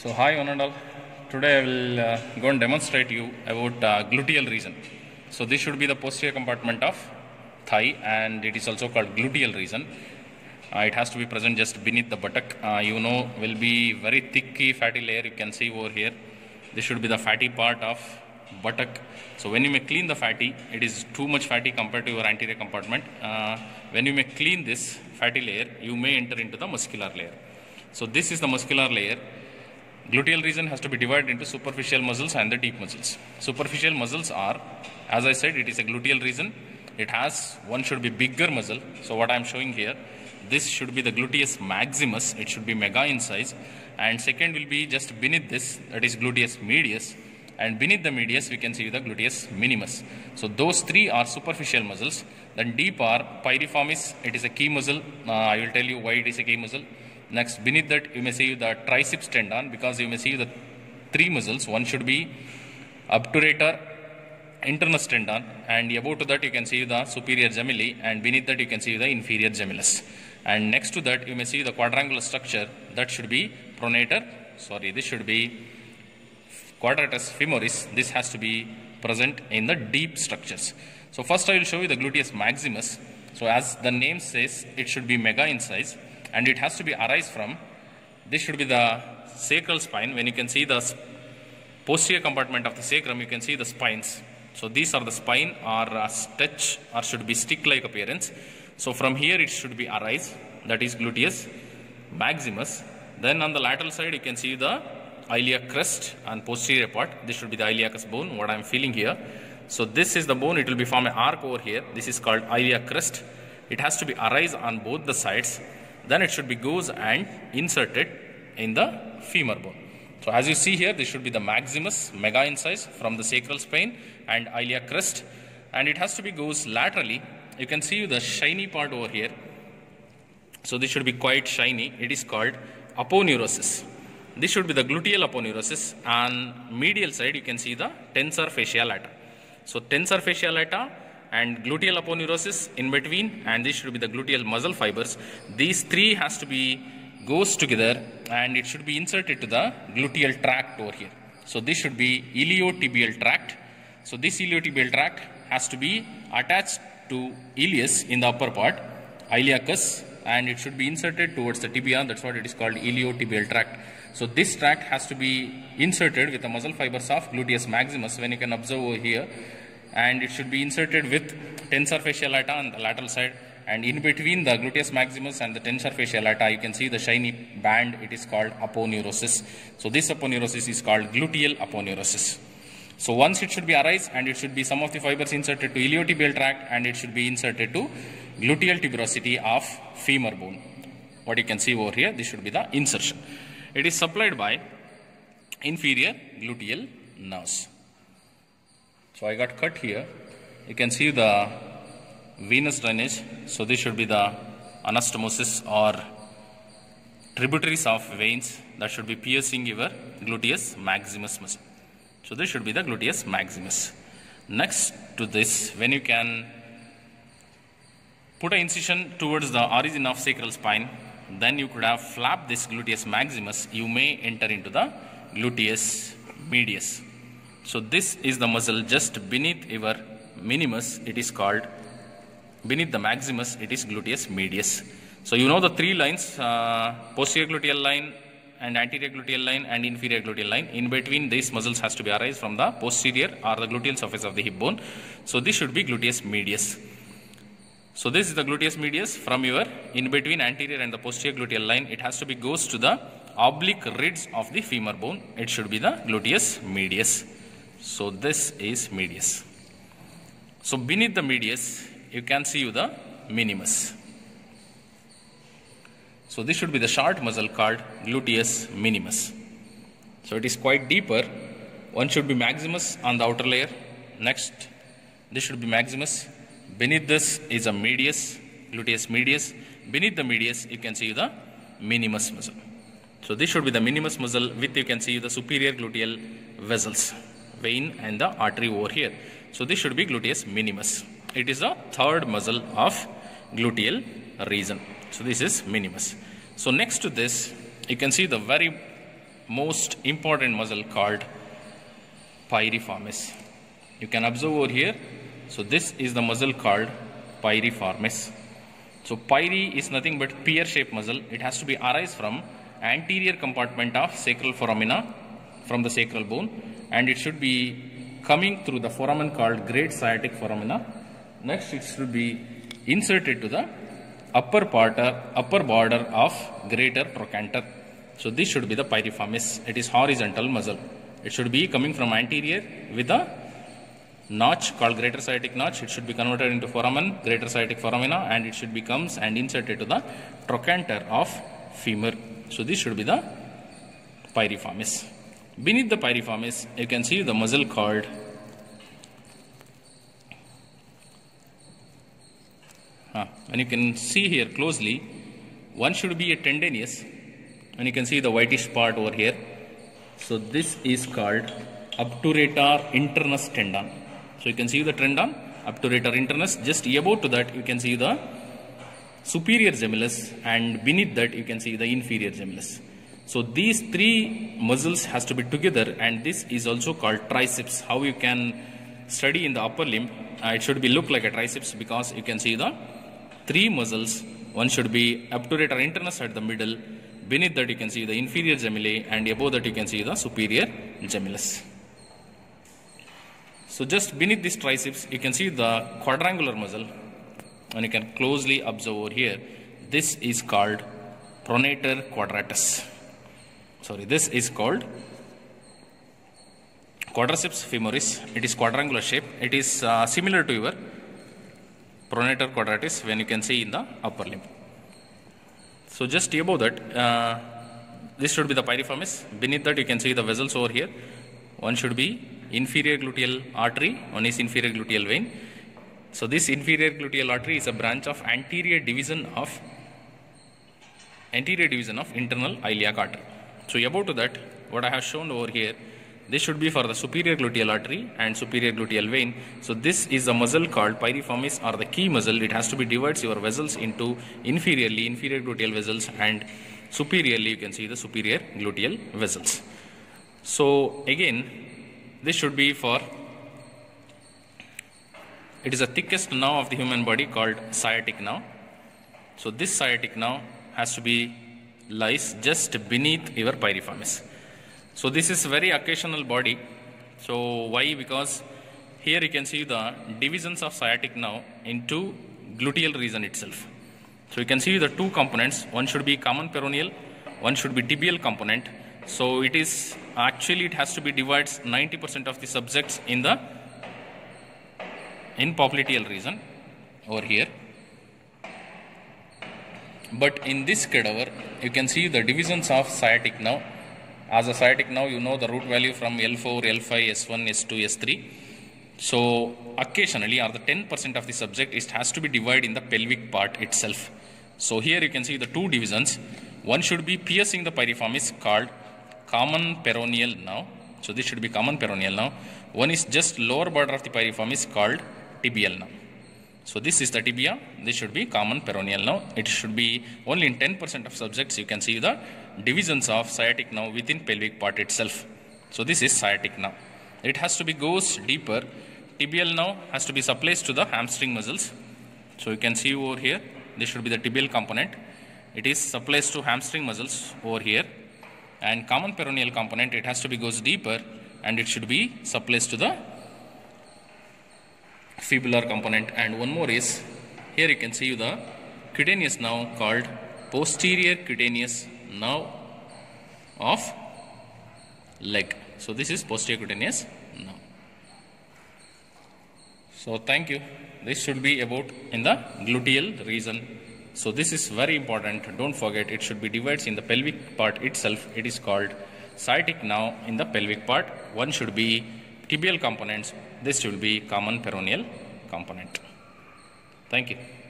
So hi one and all. Today I will go and demonstrate you about gluteal region. So this should be the posterior compartment of thigh, and it is also called gluteal region. It has to be present just beneath the buttock. Will be very thicky fatty layer. You can see over here. This should be the fatty part of buttock. So when you may clean the fatty, it is too much fatty compared to your anterior compartment. When you may clean this fatty layer, you may enter into the muscular layer. So this is the muscular layer. Gluteal region has to be divided into superficial muscles and the deep muscles. Superficial muscles are, as I said, it is a gluteal region. It has, one should be bigger muscle. So what I am showing here, this should be the gluteus maximus. It should be mega in size. And second will be just beneath this, that is gluteus medius. And beneath the medius, we can see the gluteus minimus. So those three are superficial muscles. Then deep are piriformis. It is a key muscle. I will tell you why it is a key muscle. Next, beneath that, you may see the triceps tendon, because you may see the three muscles. One should be obturator, internus tendon, and above to that you can see the superior gemelli, and beneath that you can see the inferior gemellus. And next to that you may see the quadrangular structure, that should be pronator. This should be quadratus femoris. This has to be present in the deep structures. So first I will show you the gluteus maximus. So as the name says, it should be mega in size. And it has to be arise from, this should be the sacral spine. When you can see the posterior compartment of the sacrum, you can see the spines. So these are the spine, or stitch, or should be stick-like appearance. So from here it should be arise, that is gluteus maximus. Then on the lateral side you can see the iliac crest and posterior part. This should be the iliacus bone, what I am feeling here. So this is the bone, it will be form an arc over here. This is called iliac crest. It has to be arise on both the sides. Then it should be goes and inserted in the femur bone. So as you see here, this should be the maximus, mega in size, from the sacral spine and iliac crest, and it has to be goes laterally. You can see the shiny part over here. So this should be quite shiny. It is called aponeurosis. This should be the gluteal aponeurosis. On medial side, you can see the tensor fasciae lata. So tensor fasciae lata and gluteal aponeurosis in between, and this should be the gluteal muscle fibers. These three has to be goes together, and it should be inserted to the gluteal tract over here. So this should be iliotibial tract. So this iliotibial tract has to be attached to ilius in the upper part, iliacus, and it should be inserted towards the tibia. That's what it is called, iliotibial tract. So this tract has to be inserted with the muscle fibers of gluteus maximus, when you can observe over here. And it should be inserted with tensor fasciae lata on the lateral side, and in between the gluteus maximus and the tensor fasciae lata you can see the shiny band. It is called aponeurosis. So this aponeurosis is called gluteal aponeurosis. So once it should be arise, and it should be some of the fibers inserted to iliotibial tract, and it should be inserted to gluteal tuberosity of femur bone. What you can see over here, this should be the insertion. It is supplied by inferior gluteal nerves. So I got cut here. You can see the venous drainage. So this should be the anastomosis, or tributaries of veins that should be piercing your gluteus maximus muscle. So this should be the gluteus maximus. Next to this, when you can put an incision towards the origin of sacral spine, then you could have flapped this gluteus maximus. You may enter into the gluteus medius. So this is the muscle just beneath your minimus. It is called, beneath the maximus, it is gluteus medius. So you know the three lines, posterior gluteal line and anterior gluteal line and inferior gluteal line. In between, these muscles has to be arise from the posterior or the gluteal surface of the hip bone. So this should be gluteus medius. So this is the gluteus medius. From your in between anterior and the posterior gluteal line, it has to be goes to the oblique ridge of the femur bone. It should be the gluteus medius. So this is medius. So beneath the medius, you can see the minimus. So this should be the short muscle called gluteus minimus. So it is quite deeper. One should be maximus on the outer layer. Next, this should be maximus. Beneath this is a medius, gluteus medius. Beneath the medius, you can see the minimus muscle. So this should be the minimus muscle, with you can see the superior gluteal vessels, vein and the artery over here. So this should be gluteus minimus. It is the third muscle of gluteal region. So this is minimus. So next to this, you can see the very most important muscle called piriformis. You can observe over here. So this is the muscle called piriformis. So pyri is nothing but pear-shaped muscle. It has to be arise from anterior compartment of sacral foramina from the sacral bone, and it should be coming through the foramen called great sciatic foramina. Next, it should be inserted to the upper border of greater trochanter. So this should be the piriformis. It is horizontal muscle. It should be coming from anterior with a notch called greater sciatic notch. It should be converted into foramen, greater sciatic foramina, and it should become and inserted to the trochanter of femur. So this should be the piriformis. Beneath the piriformis, you can see the muscle called and you can see here closely, one should be a tendinous, and you can see the whitish part over here. So this is called obturator internus tendon. So you can see the tendon, obturator internus. Just above to that, you can see the superior gemellus, and beneath that, you can see the inferior gemellus. So these three muscles has to be together, and this is also called triceps. How you can study in the upper limb, it should be look like a triceps because you can see the three muscles. One should be obturator internus at the middle. Beneath that, you can see the inferior gemellae, and above that, you can see the superior gemellus. So just beneath this triceps, you can see the quadrangular muscle, and you can closely observe over here. This is called pronator quadratus. This is called quadriceps femoris. It is quadrangular shape. It is similar to your pronator quadratus when you can see in the upper limb. So just above that, this should be the piriformis. Beneath that, you can see the vessels over here. One should be inferior gluteal artery, one is inferior gluteal vein. So this inferior gluteal artery is a branch of anterior division of internal iliac artery. So above to that, what I have shown over here, this should be for the superior gluteal artery and superior gluteal vein. So this is a muscle called piriformis, or the key muscle. It has to be divides your vessels into inferior gluteal vessels, and superiorly you can see the superior gluteal vessels. So again, this should be for, it is the thickest nerve of the human body called sciatic nerve. So this sciatic nerve has to be lies just beneath your piriformis. So this is very occasional body. So why? Because here you can see the divisions of sciatic nerve into gluteal region itself. So you can see the two components. One should be common peroneal, one should be tibial component. So it is actually, it has to be divides 90% of the subjects in popliteal region over here. But in this cadaver, you can see the divisions of sciatic nerve. As a sciatic nerve, you know the root value from L4, L5, S1, S2, S3. So occasionally, or the 10% of the subject, it has to be divided in the pelvic part itself. So here you can see the two divisions. One should be piercing the piriformis called common peroneal nerve. So this should be common peroneal nerve. One is just lower border of the piriformis called tibial nerve. So this is the tibia. This should be common peroneal nerve. It should be only in 10% of subjects you can see the divisions of sciatic nerve within pelvic part itself. So this is sciatic nerve. It has to be goes deeper. Tibial nerve has to be supplied to the hamstring muscles. So you can see over here, this should be the tibial component. It is supplied to hamstring muscles over here. And common peroneal component, it has to be goes deeper, and it should be supplied to the fibular component. And one more is, here you can see the cutaneous nerve called posterior cutaneous nerve of leg. So this is posterior cutaneous nerve. So thank you. This should be about in the gluteal region. So this is very important. Don't forget, it should be divided in the pelvic part itself. It is called sciatic nerve in the pelvic part. One should be tibial components. This should be common peroneal component. Thank you.